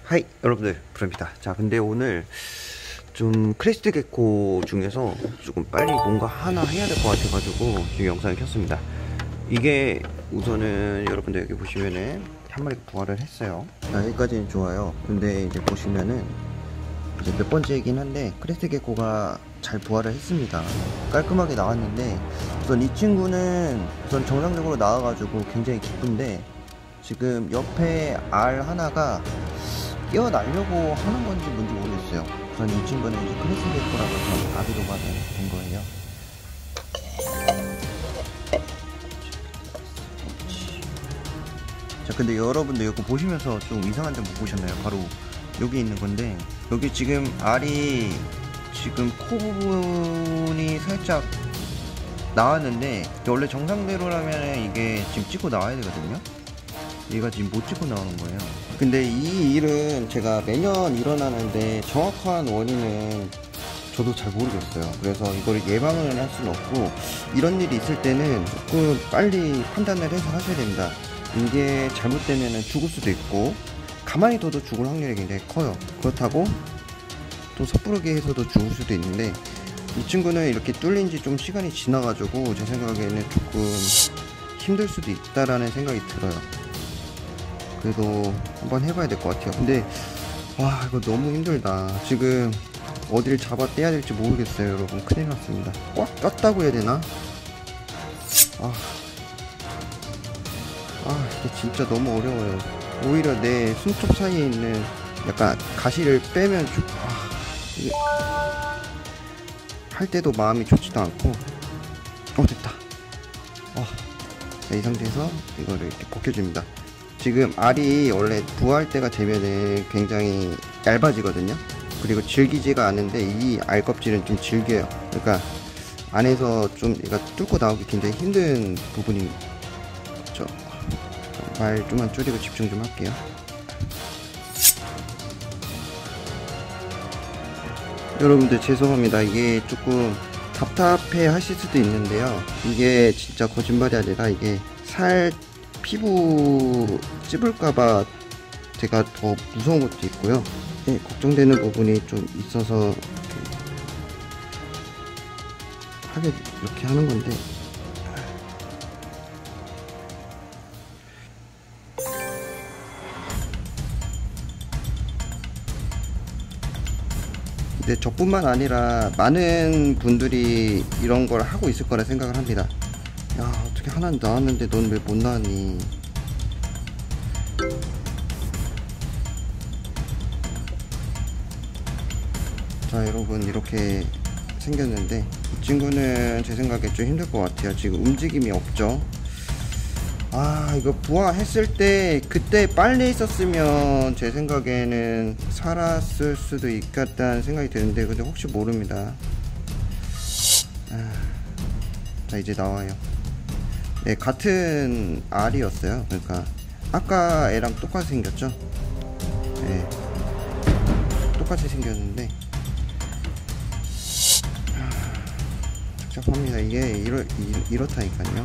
하이 여러분들, 브로입니다. 자, 근데 오늘 좀 크레스트 개코 중에서 조금 빨리 뭔가 하나 해야 될 것 같아가지고 지금 영상을 켰습니다. 이게 우선은 여러분들 여기 보시면은 한 마리 부활을 했어요. 자, 여기까지는 좋아요. 근데 이제 보시면은 이제 몇 번째이긴 한데 크레스트 개코가 잘 부활을 했습니다. 깔끔하게 나왔는데, 우선 이 친구는 우선 정상적으로 나와가지고 굉장히 기쁜데, 지금 옆에 알 하나가 끼어나려고 하는 건지 뭔지 모르겠어요. 우선 이 친구는 이제 크레스트 개코라고 해서 아비로가 된 거예요. 자, 근데 여러분들 이거 보시면서 좀 이상한 점 못 보셨나요? 바로 여기 있는 건데, 여기 지금 알이 지금 코 부분이 살짝 나왔는데, 원래 정상대로라면 이게 지금 찍고 나와야 되거든요. 얘가 지금 못 찍고 나오는 거예요. 근데 이 일은 제가 매년 일어나는데 정확한 원인은 저도 잘 모르겠어요. 그래서 이거를 예방을 할 수는 없고, 이런 일이 있을 때는 조금 빨리 판단을 해서 하셔야 됩니다. 이게 잘못되면 죽을 수도 있고, 가만히 둬도 죽을 확률이 굉장히 커요. 그렇다고 또 섣부르게 해서도 죽을 수도 있는데, 이 친구는 이렇게 뚫린 지 좀 시간이 지나가지고 제 생각에는 조금 힘들 수도 있다라는 생각이 들어요. 그래도 한번 해봐야 될 것 같아요. 근데 와, 이거 너무 힘들다. 지금 어디를 잡아 떼야 될지 모르겠어요. 여러분, 큰일 났습니다. 꽉 꼈다고 해야 되나? 이게 진짜 너무 어려워요. 오히려 내 손톱 사이에 있는 약간 가시를 빼면 이게 할 때도 마음이 좋지도 않고. 됐다. 자, 이 상태에서 이거를 이렇게 벗겨줍니다. 지금 알이 원래 부화할 때가 되면은 굉장히 얇아지거든요. 그리고 질기지가 않은데 이 알 껍질은 좀 질겨요. 그러니까 안에서 좀 얘가 뚫고 나오기 굉장히 힘든 부분이 있죠. 말 좀만 줄이고 집중 좀 할게요. 여러분들 죄송합니다. 이게 조금 답답해 하실 수도 있는데요, 이게 진짜 거짓말이 아니라 이게 피부 찝을까봐 제가 더 무서운 것도 있고요. 걱정되는 부분이 좀 있어서 이렇게 하는 건데, 근데 저뿐만 아니라 많은 분들이 이런 걸 하고 있을 거라 생각을 합니다. 야, 어떻게 하나 나왔는데 넌 왜 못 나왔니? 자, 여러분, 이렇게 생겼는데 이 친구는 제 생각에 좀 힘들 것 같아요. 지금 움직임이 없죠. 이거 부화했을 때 그때 빨리 있었으면 제 생각에는 살았을 수도 있겠다는 생각이 드는데, 근데 혹시 모릅니다. 자, 이제 나와요. 네, 같은 알이었어요. 그러니까 아까 애랑 똑같이 생겼죠. 네, 똑같이 생겼는데 착잡합니다. 이게 이렇다니까요.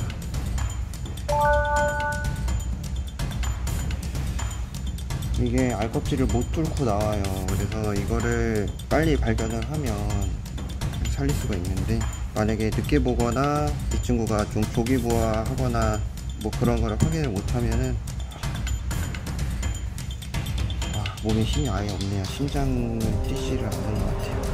이게 알껍질을 못 뚫고 나와요. 그래서 이거를 빨리 발견을 하면 살릴 수가 있는데, 만약에 늦게 보거나 이 친구가 좀 조기 부화하거나 뭐 그런 거를 확인을 못하면은 몸에 힘이 아예 없네요. 심장을 뛰지를 않는 것 같아요.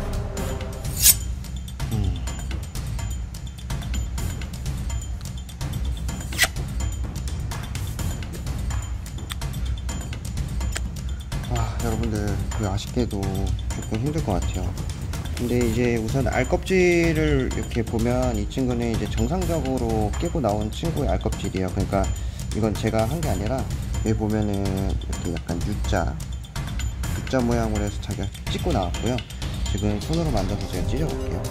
여러분들, 아쉽게도 조금 힘들 것 같아요. 근데 이제 우선 알껍질을 이렇게 보면 이 친구는 이제 정상적으로 깨고 나온 친구의 알껍질이에요. 그러니까 이건 제가 한 게 아니라, 여기 보면은 이렇게 약간 U자 모양으로 해서 자기가 찍고 나왔고요. 지금 손으로 만져서 제가 찢어볼게요.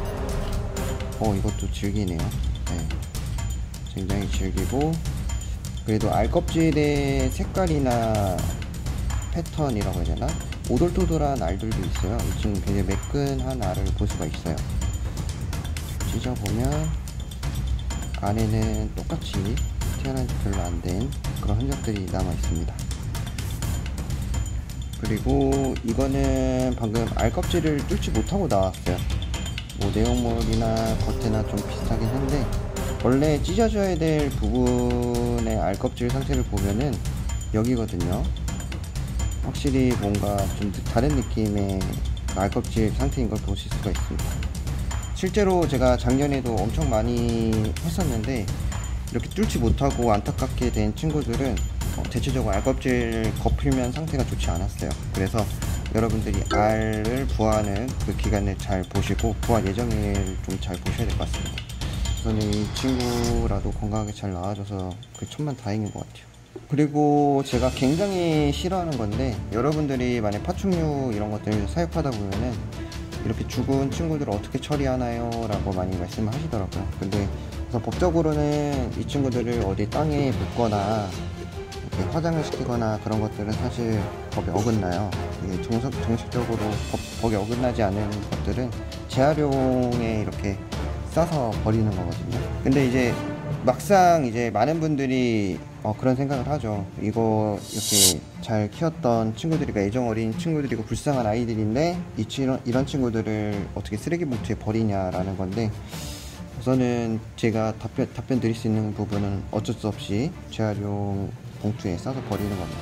이것도 질기네요. 네, 굉장히 질기고, 그래도 알껍질의 색깔이나 패턴이라고 해야 되나? 오돌토돌한 알들도 있어요. 이 친구 굉장히 매끈한 알을 볼 수가 있어요. 찢어보면 안에는 똑같이 태어난 지 별로 안 된 그런 흔적들이 남아 있습니다. 그리고 이거는 방금 알껍질을 뚫지 못하고 나왔어요. 뭐 내용물이나 겉에나 좀 비슷하긴 한데, 원래 찢어져야 될 부분의 알껍질 상태를 보면은 여기거든요. 확실히 뭔가 좀 다른 느낌의 알껍질 상태인 걸 보실 수가 있습니다. 실제로 제가 작년에도 엄청 많이 했었는데, 이렇게 뚫지 못하고 안타깝게 된 친구들은 대체적으로 알껍질 겉필면 상태가 좋지 않았어요. 그래서 여러분들이 알을 부화하는 그 기간을 잘 보시고 부화 예정일 좀 잘 보셔야 될 것 같습니다. 저는 이 친구라도 건강하게 잘 나와줘서 그게 천만 다행인 것 같아요. 그리고 제가 굉장히 싫어하는 건데, 여러분들이 만약 파충류 이런 것들 사육하다 보면은 이렇게 죽은 친구들을 어떻게 처리하나요? 라고 많이 말씀을 하시더라고요. 근데 그래서 법적으로는 이 친구들을 어디 땅에 묻거나 이렇게 화장을 시키거나 그런 것들은 사실 법에 어긋나요. 이게 정식적으로 법에 어긋나지 않은 것들은 재활용에 이렇게 싸서 버리는 거거든요. 근데 이제 막상 이제 많은 분들이 그런 생각을 하죠. 이거 이렇게 잘 키웠던 친구들이고 애정 어린 친구들이고 불쌍한 아이들인데 이런 친구들을 어떻게 쓰레기 봉투에 버리냐라는 건데, 우선은 제가 답변 드릴 수 있는 부분은 어쩔 수 없이 재활용 봉투에 싸서 버리는 겁니다.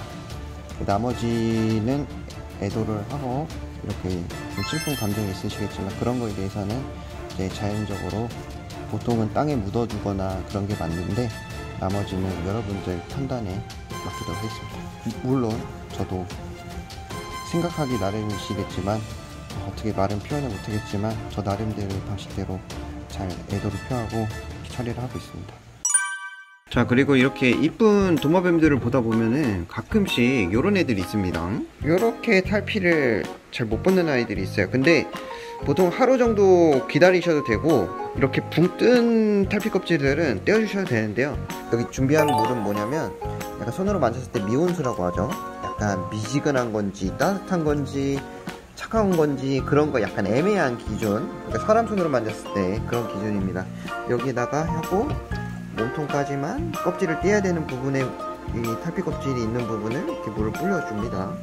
나머지는 애도를 하고 이렇게 좀 슬픈 감정이 있으시겠지만, 그런 거에 대해서는 이제 자연적으로 보통은 땅에 묻어두거나 그런 게 맞는데, 나머지는 여러분들 판단에 맡기도록 하겠습니다. 물론 저도 생각하기 나름이시겠지만, 어떻게 말은 표현을 못하겠지만 저 나름대로의 방식대로 잘 애도를 표하고 처리를 하고 있습니다. 자, 그리고 이렇게 이쁜 도마뱀들을 보다 보면은 가끔씩 요런 애들이 있습니다. 요렇게 탈피를 잘 못 받는 아이들이 있어요. 근데 보통 하루 정도 기다리셔도 되고, 이렇게 붕 뜬 탈피 껍질들은 떼어주셔도 되는데요. 여기 준비한 물은 뭐냐면, 약간 손으로 만졌을 때 미온수라고 하죠. 약간 미지근한 건지 따뜻한 건지 차가운 건지 그런 거 약간 애매한 기준, 그러니까 사람 손으로 만졌을 때 그런 기준입니다. 여기다가 하고 몸통까지만 껍질을 떼야 되는 부분에 이 탈피 껍질이 있는 부분을 이렇게 물을 뿌려줍니다.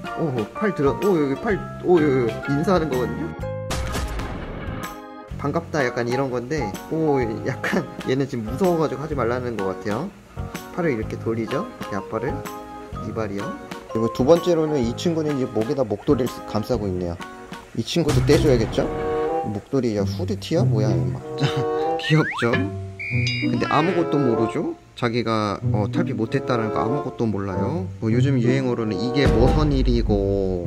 여기 인사하는 거거든요. 반갑다 약간 이런 건데, 약간 얘는 지금 무서워가지고 하지 말라는 것 같아요. 팔을 이렇게 돌리죠. 이렇게 앞발을, 이발이요. 그리고 두 번째로는 이 친구는 이제 목에다 목도리를 감싸고 있네요. 이 친구도 떼줘야겠죠? 목도리야 후드티야? 뭐야 임마. 귀엽죠? 근데 아무것도 모르죠? 자기가 탈피 못했다는 거 아무것도 몰라요. 요즘 유행어로는 이게 머선1이고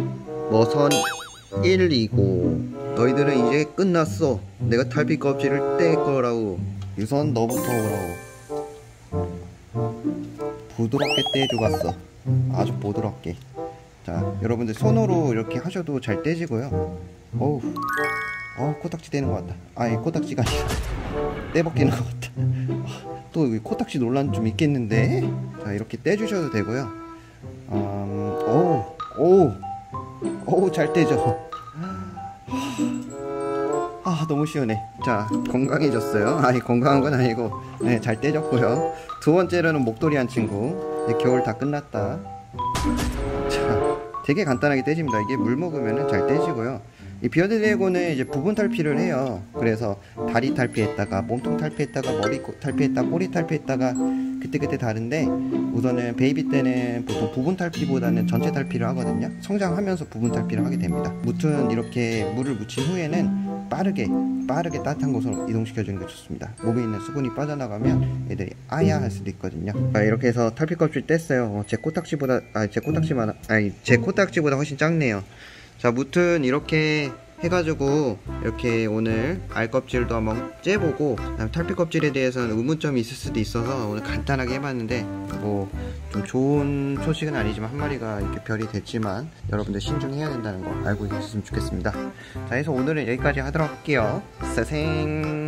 머선1이고 너희들은 이제 끝났어. 내가 탈피 껍질을 뗄 거라고. 유선 너부터 오라고. 부드럽게 떼주갔어. 아주 부드럽게. 자, 여러분들 손으로 이렇게 하셔도 잘 떼지고요. 코딱지 떼는 것 같다. 아니, 코딱지가 아니라 떼벗기는 것 같다. 또 코딱지 논란 좀 있겠는데. 자, 이렇게 떼주셔도 되고요. 잘 떼죠. 너무 시원해. 자, 건강해졌어요. 아니, 건강한 건 아니고, 네, 잘 떼졌고요. 두 번째로는 목도리 한 친구. 이제 겨울 다 끝났다. 자, 되게 간단하게 떼집니다. 이게 물 먹으면 잘 떼지고요. 이 비어드 드래곤은 이제 부분 탈피를 해요. 그래서 다리 탈피했다가 몸통 탈피했다가 머리 탈피했다가 꼬리 탈피했다가 그때그때 다른데, 우선은 베이비 때는 보통 부분 탈피보다는 전체 탈피를 하거든요. 성장하면서 부분 탈피를 하게 됩니다. 무튼 이렇게 물을 묻힌 후에는 빠르게 따뜻한 곳으로 이동시켜주는 게 좋습니다. 몸에 있는 수분이 빠져나가면 애들이 아야 할 수도 있거든요. 이렇게 해서 탈피 껍질 뗐어요. 제 코딱지보다 훨씬 작네요. 자, 무튼 이렇게 해가지고 이렇게 오늘 알껍질도 한번 째보고, 탈피 껍질에 대해서는 의문점이 있을 수도 있어서 오늘 간단하게 해봤는데, 뭐 좀 좋은 소식은 아니지만 한 마리가 이렇게 별이 됐지만 여러분들 신중해야 된다는 거 알고 계셨으면 좋겠습니다. 자, 해서 오늘은 여기까지 하도록 할게요. 사생.